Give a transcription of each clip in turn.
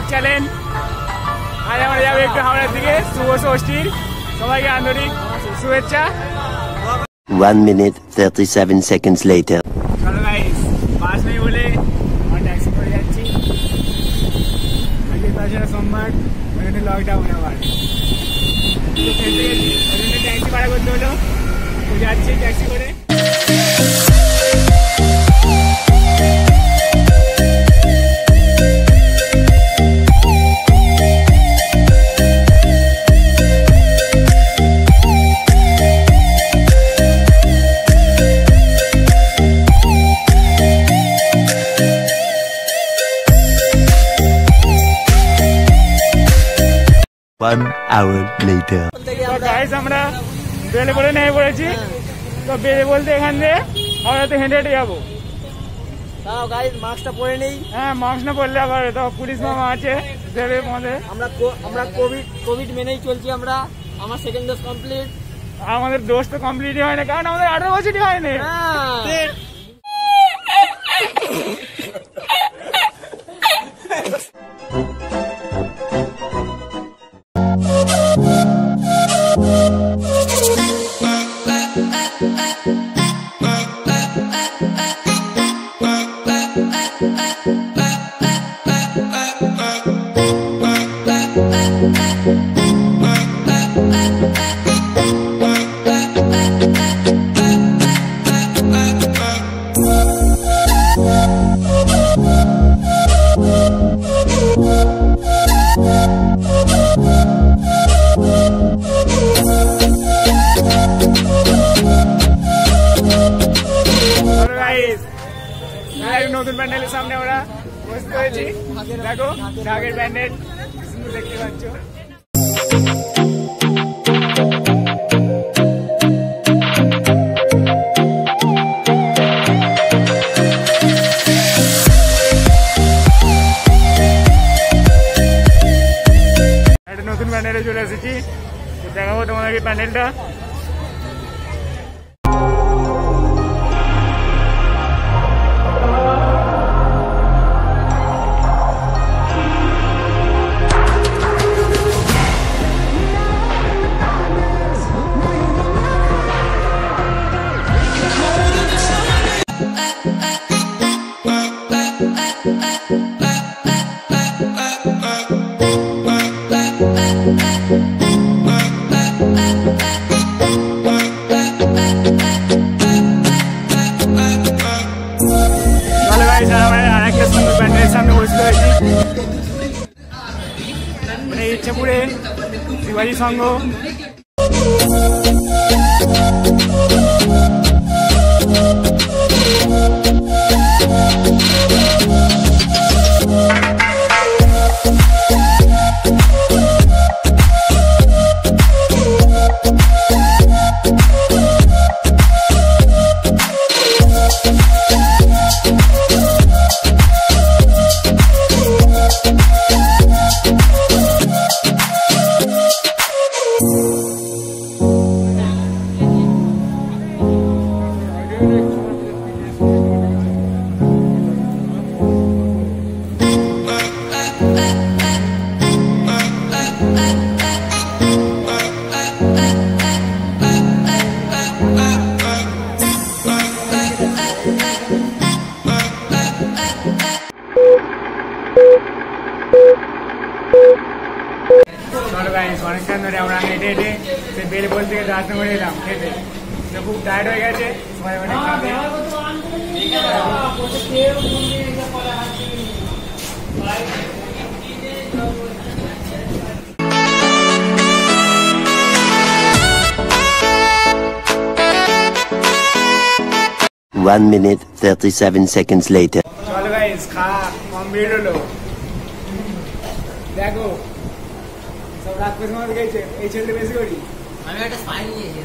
Challenge. আজ আমরা যাবো একটু হাওড়ার দিকে শুভ ষষ্ঠীর, সবাইকে আন্তরিক শুভেচ্ছা। 1 minute 37 seconds later. চলো গাইস, বাস নেই বলে আমরা ট্যাক্সি করে যাচ্ছি। আজকে তাছাড়া সোমবার, ওই জন্য লকডাউন আবার ট্যাক্সি ভাড়া করতে হলো, যাচ্ছি ট্যাক্সি করে। One hour later. তো গাইস আমরা বেলে বলে নেমে পড়েছি। তো বেলে বলতে এখান দিয়ে হাওড়াতে হেঁটে হেঁটে যাবো। তাও গাইস মাস্কটা পরে নেই। হ্যাঁ, মাস্ক না পরলে আবার তো পুলিশ মামা আছে দেবে মধ্যে। আমরা কোভিড মেনেই চলছি। আমার সেকেন্ড ডোজ কমপ্লিট। আমাদের ডোজ তো কমপ্লিটই হয় না, কারণ আমাদের 18 বছরই হয়নি। নতুন প্যান্ডেলের সামনে আমরা বসতে হয়েছি। দেখো ঢাকের প্যান্ডেল দেখতে পাচ্ছ। একটা নতুন প্যান্ডেলে চলে এসেছি, দেখাবো তোমাদেরকে প্যান্ডেলটা। সামনে বসতে হয়েছি ইচ্ছেপুরে শিবাজি সংঘ। অনেকক্ষণ ধরে আমরা হেঁটে হেঁটে সেই বেলবোল থেকে রাজনগরে এলাম হেঁটে। খুব টায়ার্ড হয়ে গেছে সবাই অনেক কাঁদে। 1 minute 37 seconds later. চলো গাইস, খাওয়া কমপ্লিট হলো। দেখো সব রাত করে সময় গেছে, এই ছেলেটা বেশি করি। আমি একটা ফাইন নিয়েছি।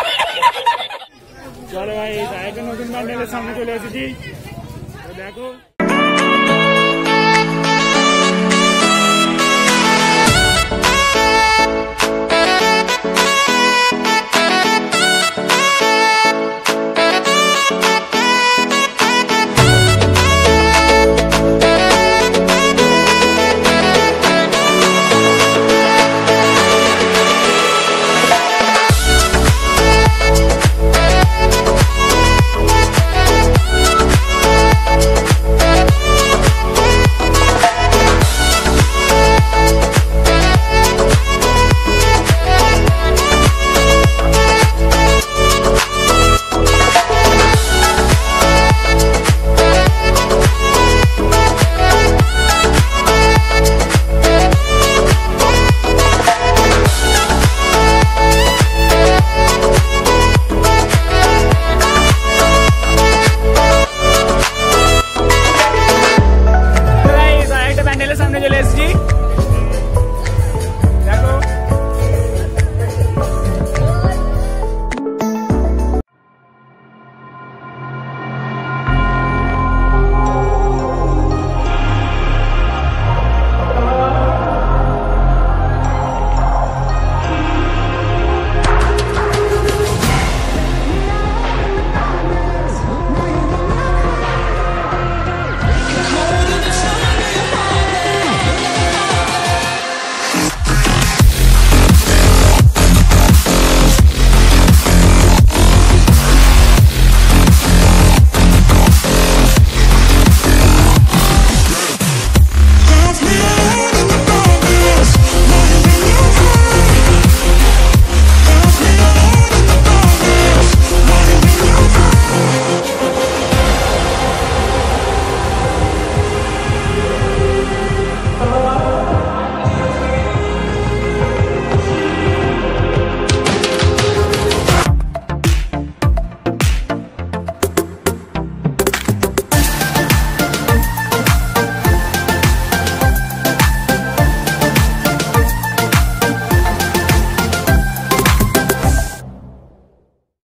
চলো ভাই, আরেকটা নতুন প্যান্ডেলের সামনে চলে এসেছি, দেখো।